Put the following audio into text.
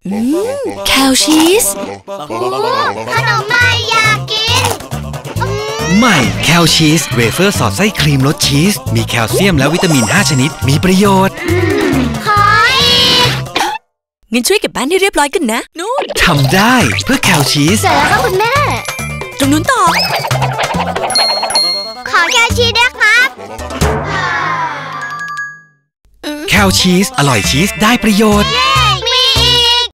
แคลชีสขนมใหม่อยากกินใหม่แคลชีสเวเฟอร์สอดไส้ครีมรสชีสมีแคลเซียมและวิตามิน5ชนิดมีประโยชน์ขออีกงั้นช่วยเก็บบ้านให้เรียบร้อยกันนะนู่นทำได้เพื่อแคลชีสเสร็จแล้วครับคุณแม่ตรงนู้นต่อขอแคลชีสด้วยครับแคลชีสอร่อยชีสได้ประโยชน์